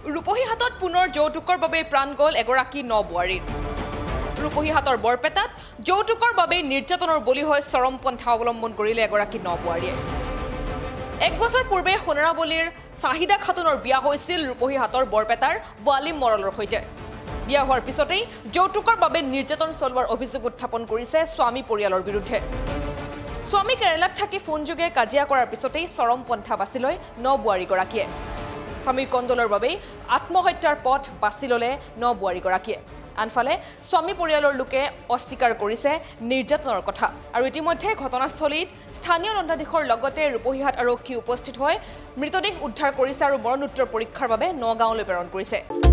ৰূপহীহাটত পুনৰ যৌতুকৰ বাবে প্ৰাণ গ'ল এগৰাকী নবোৱাৰীৰ ৰূপহীহাটৰ বৰপেটাত যৌতুকৰ বাবে নিৰ্যাতনৰ বলি হৈ চৰম পন্থা অৱলম্বন কৰিলে এগৰাকী নবোৱাৰীয়ে এক বছৰ পূৰ্বে সোণাৰাবলীৰ চাহিদা খাতুনৰ বিয়া হৈছিল ৰূপহীহাটৰ বৰপেটাৰ ৱালিম মৰলৰ সৈতে বিয়া হোৱাৰ পিছতেই যৌতুকৰ বাবে নিৰ্যাতন চলোৱাৰ অভিযোগ উত্থাপন কৰিছে স্বামী পৰিয়ালৰ বিৰুদ্ধে স্বামী কেৰালাত থাকি ফোনযোগে কাজিয়া কৰাৰ পিছতেই চৰম পন্থা বাছি লয় নবোৱাৰীগৰাকীয়ে স্বামীৰ কণ্ডলৰ বাবে আত্মহত্যাৰ পথ বাছি ল'লে নবোৱাৰীগৰাকীয়ে আনফালে স্বামী পৰিয়ালৰ লোকে অস্বীকাৰ কৰিছে নিৰ্যাতনৰ কথা আৰু ইতিমধ্যে ঘটনাস্থলীত স্থানীয় দণ্ডাধীশৰ লগতে ৰূপহীহাট আৰক্ষী উপস্থিত হৈ মৃতদেহ উদ্ধাৰ কৰিছে আৰু মৰণোত্তৰ পৰীক্ষাৰ বাবে নগাঁৱলৈ প্ৰেৰণ কৰিছে